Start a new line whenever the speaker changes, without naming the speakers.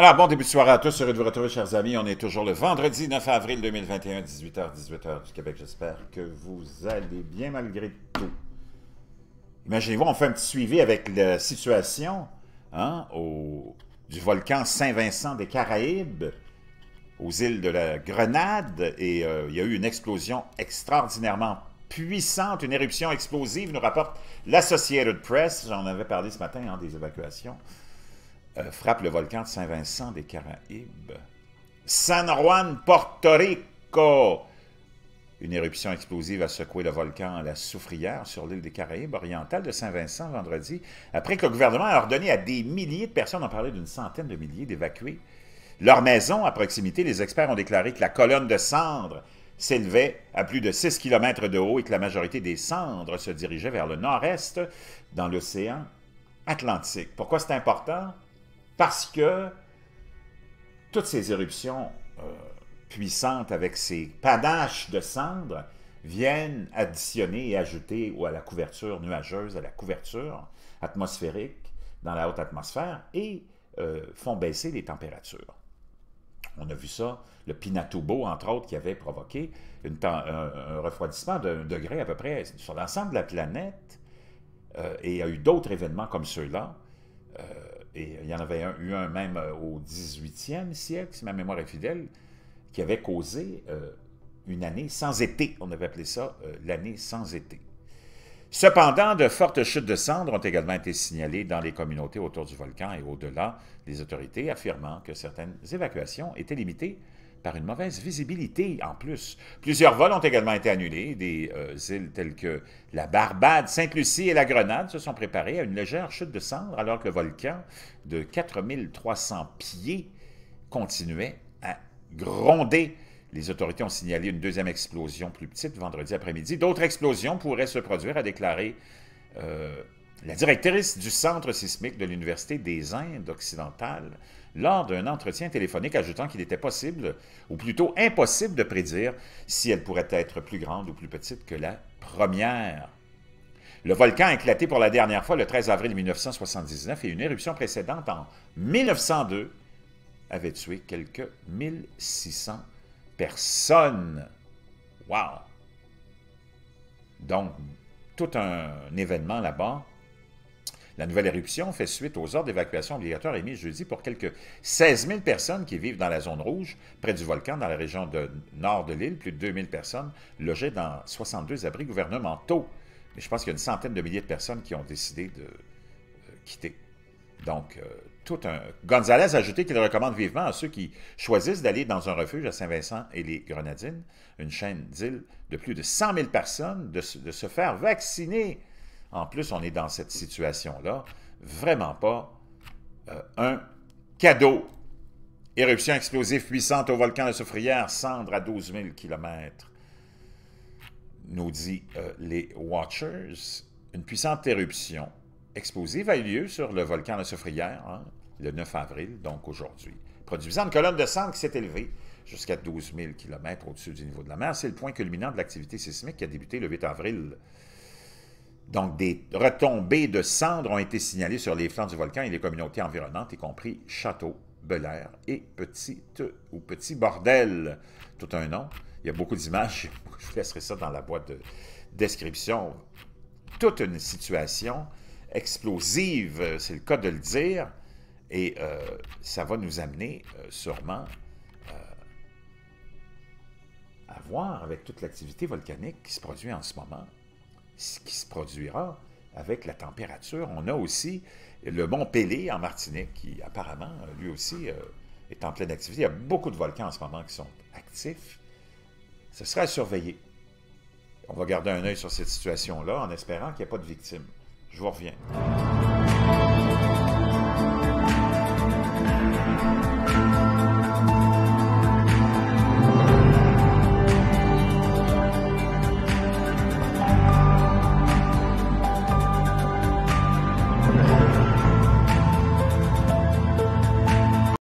Alors, bon début de soirée à tous, heureux de vous retrouver, chers amis. On est toujours le vendredi 9 avril 2021, 18h du Québec. J'espère que vous allez bien malgré tout. Imaginez-vous, on fait un petit suivi avec la situation du volcan Saint-Vincent des Caraïbes, aux îles de la Grenade, et il y a eu une explosion extraordinairement puissante, une éruption explosive, nous rapporte l'Associated Press. J'en avais parlé ce matin, des évacuations. Frappe le volcan de Saint-Vincent des Caraïbes. San Juan, Porto Rico. Une éruption explosive a secoué le volcan La Soufrière sur l'île des Caraïbes orientales de Saint-Vincent vendredi, après que le gouvernement a ordonné à des milliers de personnes, on parlait d'une centaine de milliers, d'évacuer leur maison à proximité. Les experts ont déclaré que la colonne de cendres s'élevait à plus de 6 km de haut et que la majorité des cendres se dirigeait vers le nord-est dans l'océan Atlantique. Pourquoi c'est important? Parce que toutes ces éruptions puissantes avec ces panaches de cendres viennent additionner et ajouter à la couverture nuageuse, à la couverture atmosphérique dans la haute atmosphère et font baisser les températures. On a vu ça, le Pinatubo, entre autres, qui avait provoqué un refroidissement d'1 degré à peu près sur l'ensemble de la planète. Et il y a eu d'autres événements comme ceux-là. Et il y en avait eu un même au 18e siècle, si ma mémoire est fidèle, qui avait causé une année sans été. On avait appelé ça l'année sans été. Cependant, de fortes chutes de cendres ont également été signalées dans les communautés autour du volcan et au-delà, les autorités affirmant que certaines évacuations étaient limitées par une mauvaise visibilité en plus. Plusieurs vols ont également été annulés. Des îles telles que la Barbade, Sainte-Lucie et la Grenade se sont préparées à une légère chute de cendres alors que le volcan de 4300 pieds continuait à gronder. Les autorités ont signalé une deuxième explosion plus petite vendredi après-midi. D'autres explosions pourraient se produire, a déclaré la directrice du Centre sismique de l'Université des Indes occidentales lors d'un entretien téléphonique, ajoutant qu'il était possible, ou plutôt impossible de prédire si elle pourrait être plus grande ou plus petite que la première. Le volcan a éclaté pour la dernière fois le 13 avril 1979 et une éruption précédente en 1902 avait tué quelques 1600 personnes. Wow! Donc, tout un événement là-bas. La nouvelle éruption fait suite aux ordres d'évacuation obligatoires émis jeudi pour quelques 16 000 personnes qui vivent dans la zone rouge, près du volcan, dans la région nord de l'île. Plus de 2 000 personnes logées dans 62 abris gouvernementaux. Mais je pense qu'il y a une centaine de milliers de personnes qui ont décidé de quitter. Donc, González a ajouté qu'il recommande vivement à ceux qui choisissent d'aller dans un refuge à Saint-Vincent et les Grenadines, une chaîne d'îles de plus de 100 000 personnes, de se faire vacciner. En plus, on est dans cette situation-là. Vraiment pas un cadeau. Éruption explosive puissante au volcan La Soufrière, cendre à 12 000 km. Nous dit les Watchers. Une puissante éruption explosive a eu lieu sur le volcan La Soufrière, le 9 avril, donc aujourd'hui, produisant une colonne de cendres qui s'est élevée jusqu'à 12 000 km au-dessus du niveau de la mer. C'est le point culminant de l'activité sismique qui a débuté le 8 avril. Donc, des retombées de cendres ont été signalées sur les flancs du volcan et les communautés environnantes, y compris Château, Belair et Petit Bordel. Tout un nom. Il y a beaucoup d'images. Je vous laisserai ça dans la boîte de description. Toute une situation explosive, c'est le cas de le dire, et ça va nous amener sûrement à voir avec toute l'activité volcanique qui se produit en ce moment, ce qui se produira avec la température. On a aussi le mont Pelée en Martinique qui apparemment, lui aussi, est en pleine activité. Il y a beaucoup de volcans en ce moment qui sont actifs. Ce sera à surveiller. On va garder un œil sur cette situation-là en espérant qu'il n'y ait pas de victimes. Je vous reviens.